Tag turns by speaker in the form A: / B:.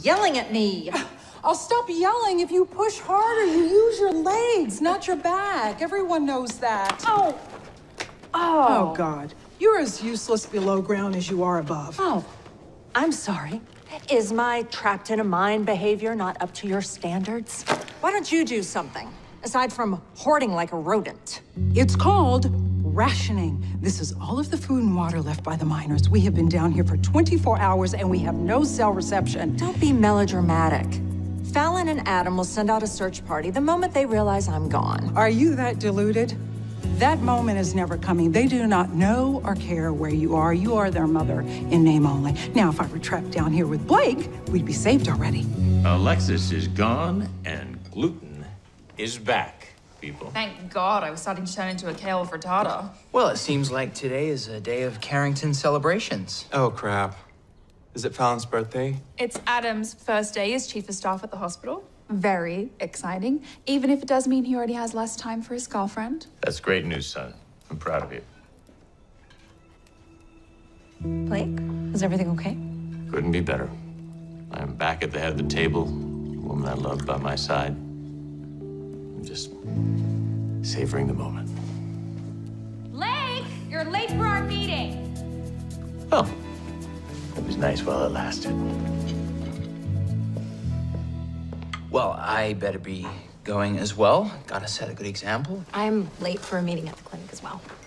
A: yelling at me?
B: I'll stop yelling if you push harder. You use your legs, not your back. Everyone knows that.
A: Oh.
B: Oh, God. You're as useless below ground as you are above.
A: Oh, I'm sorry. Is my trapped in a mind behavior not up to your standards? Why don't you do something, aside from hoarding like a rodent?
B: It's called rationing. This is all of the food and water left by the miners. We have been down here for 24 hours and we have no cell reception.
A: Don't be melodramatic. Fallon and Adam will send out a search party the moment they realize I'm gone.
B: Are you that deluded? That moment is never coming. They do not know or care where you are. You are their mother in name only. Now, if I were trapped down here with Blake, we'd be saved already.
C: Alexis is gone and gluten is back, people.
D: Thank God I was starting to turn into a kale frittata.
E: Well, it seems like today is a day of Carrington celebrations.
F: Oh, crap. Is it Fallon's birthday?
D: It's Adam's first day as chief of staff at the hospital. Very exciting, even if it does mean he already has less time for his girlfriend.
C: That's great news, son. I'm proud of you.
A: Blake, is everything okay?
C: Couldn't be better. I am back at the head of the table, the woman I loved by my side. I'm just savoring the moment.
D: Blake, you're late for our meeting.
C: Well, it was nice while it lasted.
E: Well, I better be going as well. Gotta set a good example.
G: I'm late for a meeting at the clinic as well.